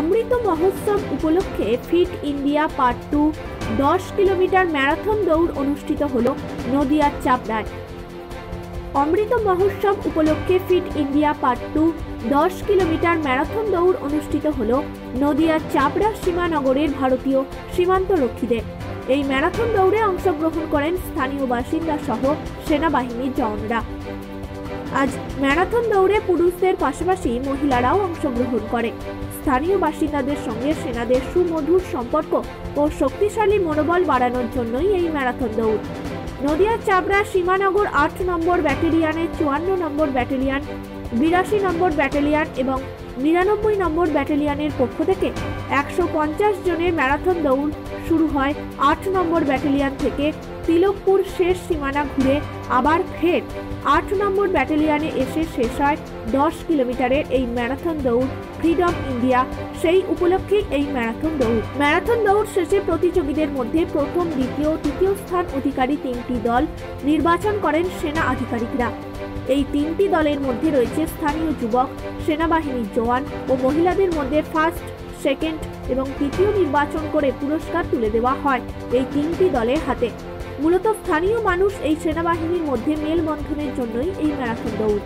অমৃত মহোৎসব উপলক্ষে fit India part 2 10 kilometre marathon দৌড় অনুষ্ঠিত হলো নদিয়ার চাপড়ায়। অমৃত মহোৎসব উপলক্ষে fit India part 2 10 kilometre marathon দৌড় অনুষ্ঠিত হলো নদিয়ার চাপড়া সীমানগরের ভারতীয় সীমান্তরক্ষীদের। এই ম্যারাথন দৌড়ে অংশগ্রহণ করেন স্থানীয় বাসিন্দা সহ সেনাবাহিনীর জওয়ানরা। আজ ম্যারাথন দৌড়ে পুরুষদের পাশাপাশি মহিলারাও অংশগ্রহণ করে। স্থানীয় বাসিন্দাদের সঙ্গে সেনাদের সুমধুর সম্পর্ক ও শক্তিশালী মনোবল বাড়ানোর জন্যই এই ম্যারাথন দৌড়। নদিয়ার চাপড়া সীমানগর 8 নম্বর ব্যাটালিয়নের 54 নম্বর ব্যাটালিয়ন, 82 নম্বর ব্যাটালিয়ন এবং 99 নম্বর ব্যাটালিয়নের পক্ষ থেকে 150 জনের ম্যারাথন দৌড় শুরু হয় 8 নম্বর ব্যাটালিয়ন থেকে। তিলকপুর শেষ সীমানা ঘুরে আবার ফের 8 নম্বর ব্যাটালিয়নে এসে শেষ হয় 10 কিলোমিটারের এই ম্যারাথন দৌড় ফ্রিডম ইন্ডিয়া। সেই উপলক্ষেই এই ম্যারাথন দৌড় শেষে প্রতিযোগীদের মধ্যে প্রথম, দ্বিতীয়, তৃতীয় স্থান অধিকারী 3টি দল নির্বাচন করেন সেনা আধিকারিকরা। এই 3টি দলের মধ্যে রয়েছে স্থানীয় যুবক, সেনাবাহিনীর জওয়ান ও মহিলাদের মধ্যে ফার্স্ট, সেকেন্ড এবং তৃতীয় নির্বাচন করে পুরস্কার তুলে দেওয়া হয় এই 3টি দলের হাতে। মূলত স্থানীয় মানুষ এই সেনাবাহিনীর মধ্যে মেলবন্ধনের জন্যই এই ম্যারাথন দৌড়।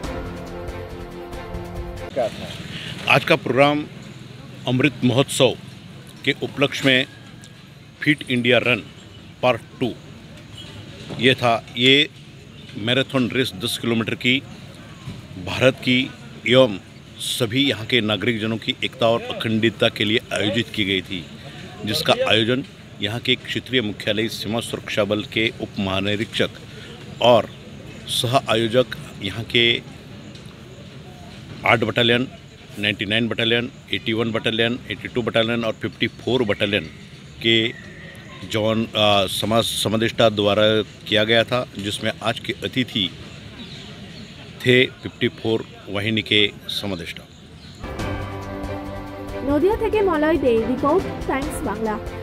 आज का प्रोग्राम अमृत महोत्सव के उपलक्ष्य में फिट इंडिया रन पार्ट 2 ये था। ये मैराथन रेस 10 किलोमीटर की भारत की एवं सभी यहाँ के नागरिकजनों की एकता और अखंडता के लिए आयोजित की गई थी, जिसका आयोजन यहाँ के क्षेत्रीय मुख्यालय सीमा सुरक्षा बल के उप महानिरीक्षक और सह आयोजक यहाँ के 8 बटालियन, 99 बटालियन, 81 बटालियन, 82 बटालियन और 54 बटालियन के जवान समादेष्टा द्वारा किया गया था, जिसमें आज के अतिथि थे 54 वाहिनी के समादेष्टा। नदिया থেকে মলয় দে, রিপোর্ট টাইমস বাংলা।